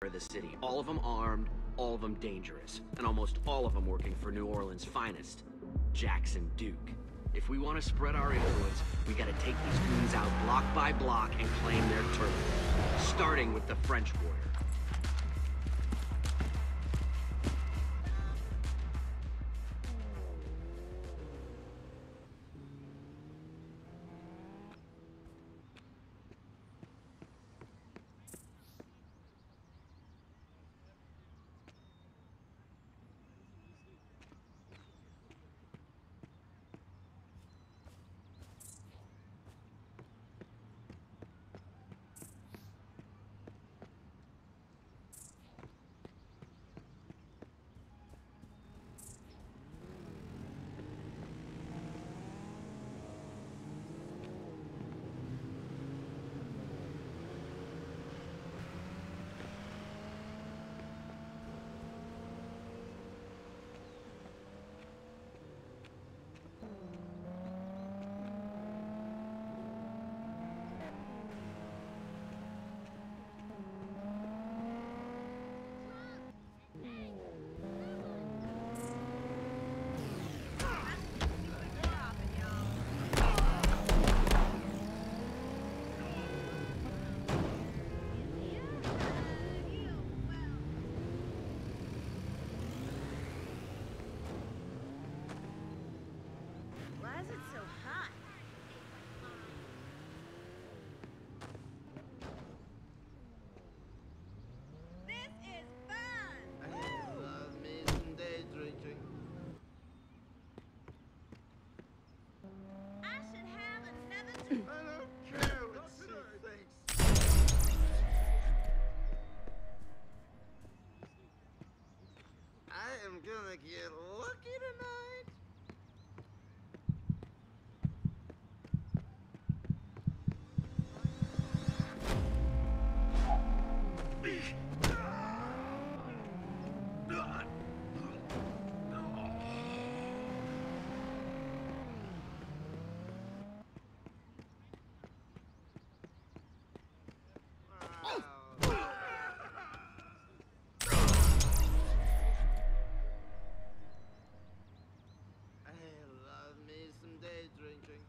of the city. All of them armed, all of them dangerous, and almost all of them working for New Orleans' finest, Jackson Duke. If we want to spread our influence, we gotta take these goons out block by block and claim their turf, starting with the French Quarter. Why is it so hot? This is fun! I love me some day drinking. I should have another I don't care what she thinks. I am gonna get lucky tonight. I love me some day drinking.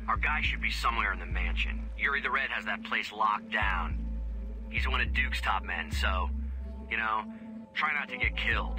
Our guy should be somewhere in the mansion. Yuri the Red has that place locked down. He's one of Duke's top men, so, you know, try not to get killed.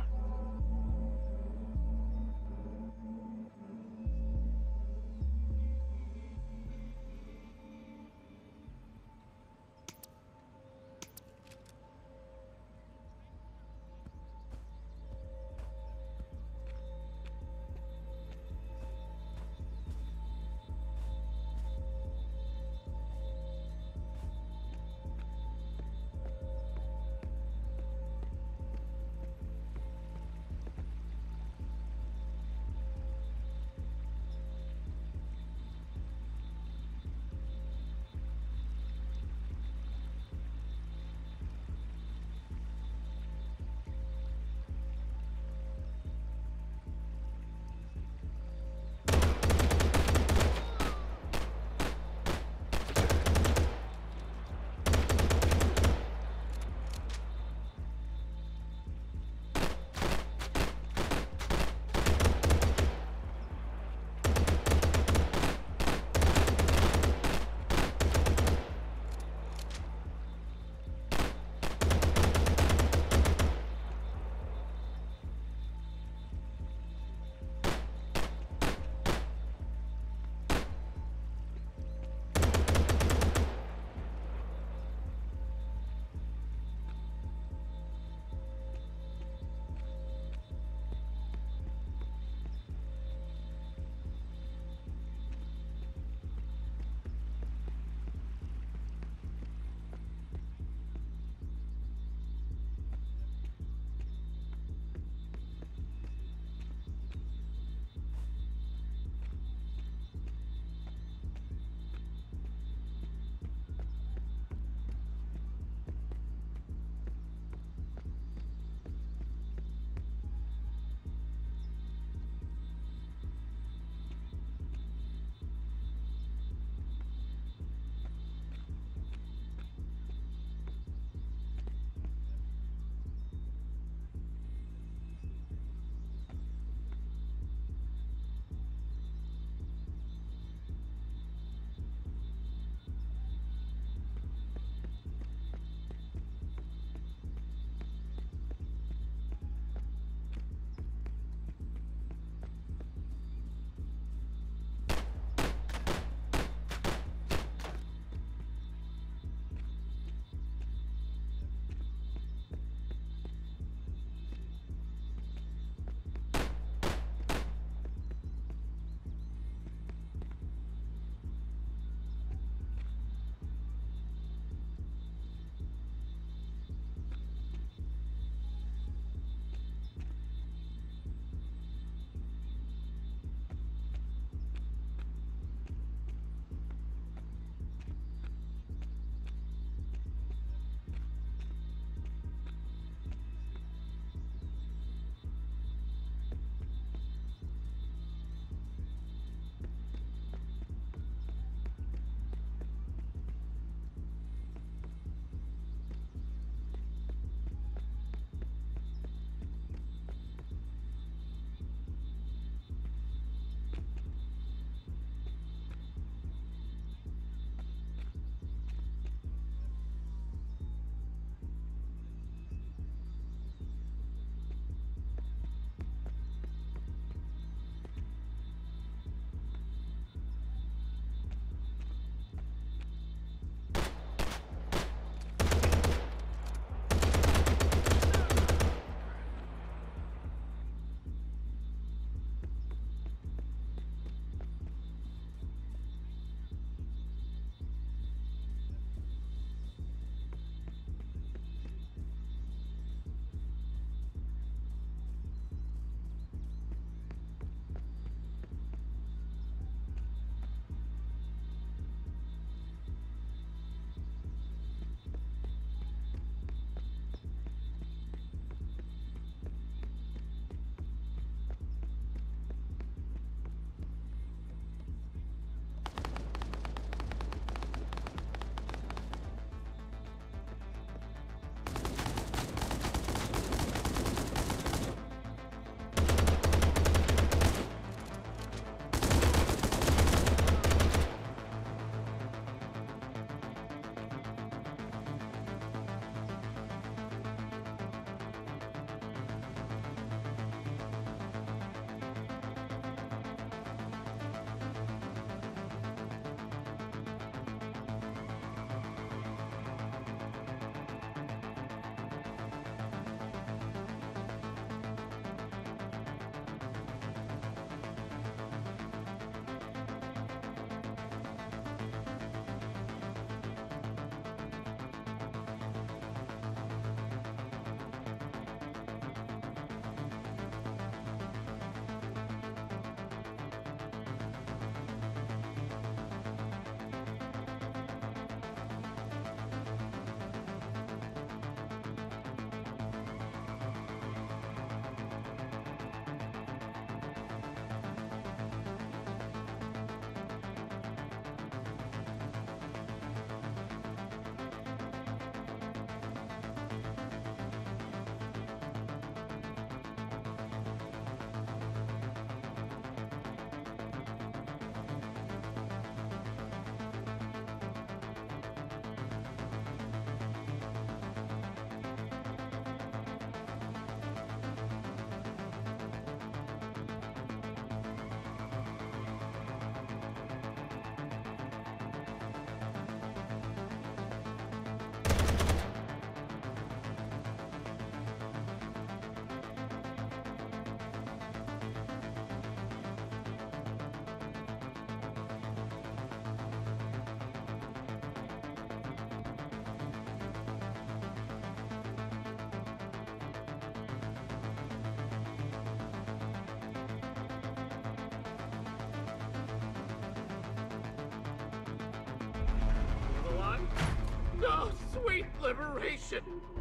salvation!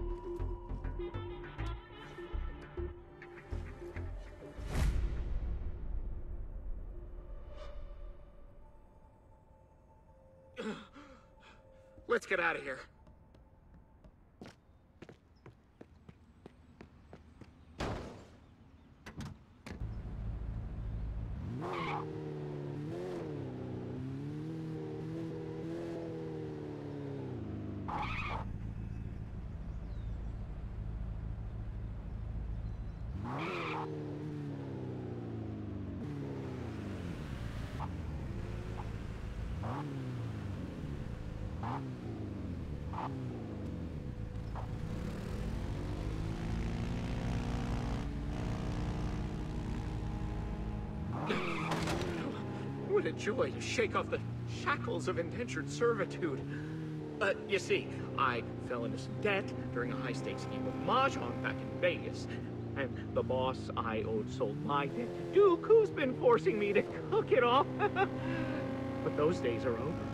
Let's get out of here. What a joy to shake off the shackles of indentured servitude. You see, I fell into some debt during a high-stakes game of Mahjong back in Vegas. And the boss I owed sold my debt to Duke, who's been forcing me to cook it off. But those days are over.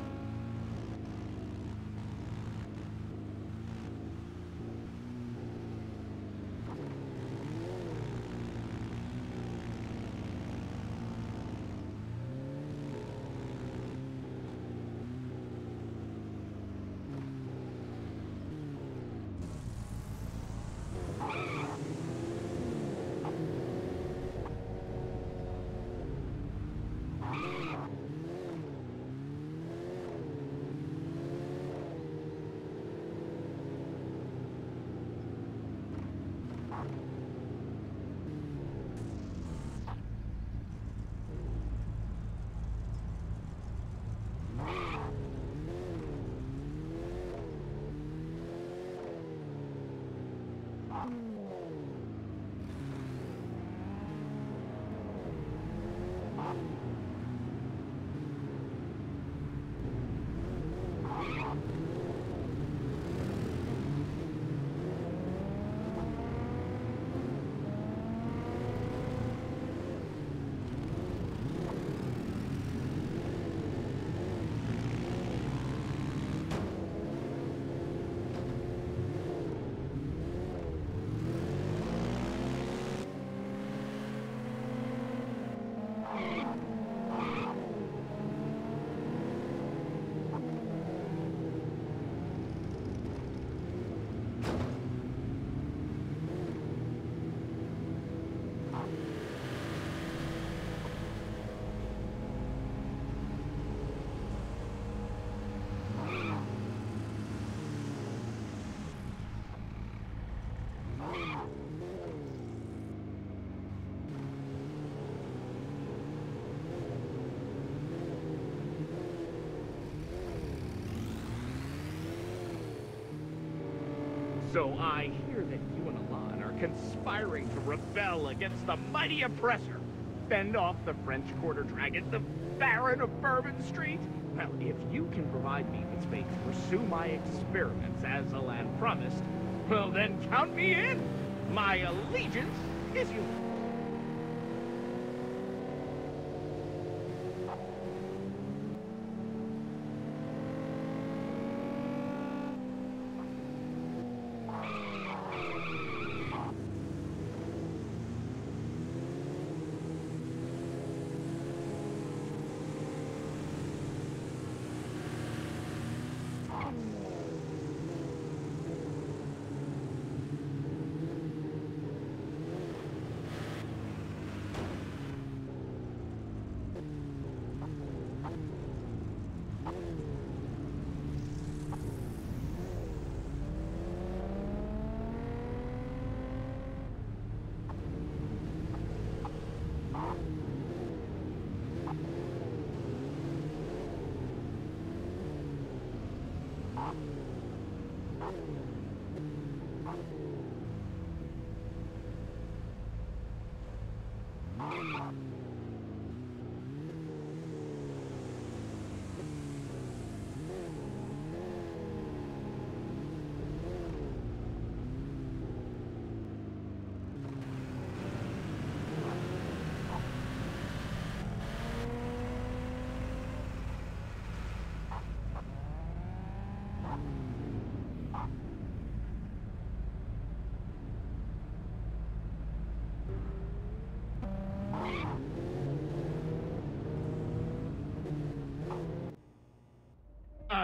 So I hear that you and Alon are conspiring to rebel against the mighty oppressor. Fend off the French Quarter Dragon, the Baron of Bourbon Street? Well, if you can provide me with space to pursue my experiments as Alon promised, well then count me in! My allegiance is yours.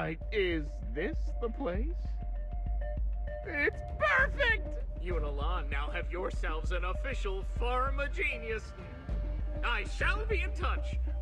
Right, is this the place? It's perfect! You and Alon now have yourselves an official Pharma Genius. I shall be in touch.